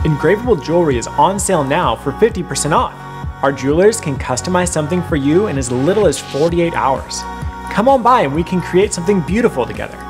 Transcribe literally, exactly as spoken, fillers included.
Engravable jewelry is on sale now for fifty percent off. Our jewelers can customize something for you in as little as forty-eight hours. Come on by and we can create something beautiful together.